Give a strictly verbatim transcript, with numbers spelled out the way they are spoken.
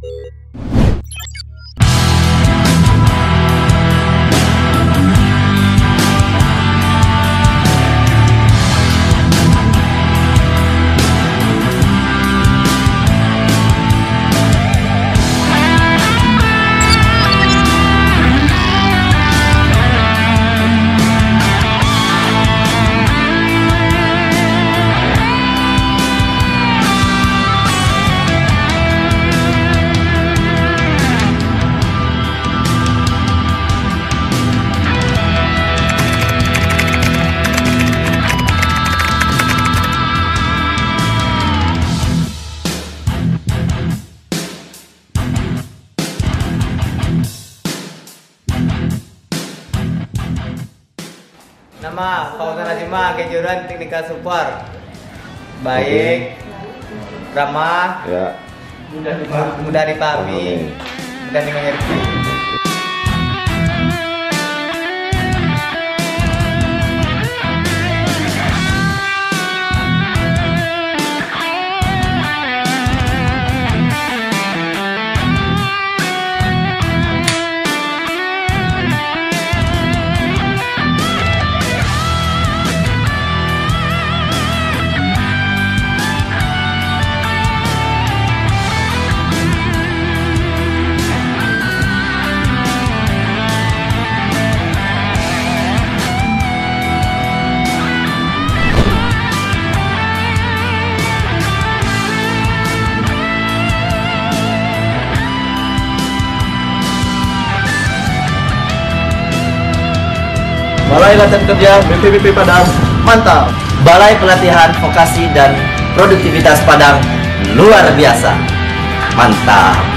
Nama Fauzan Azima, kejuruan teknikal super. Baik, ramah, Ya. mudah dipahami, mudah dimengerti. Balai Latihan Kerja B P B P Padang, mantap. Balai Pelatihan Vokasi dan Produktivitas Padang, luar biasa, mantap.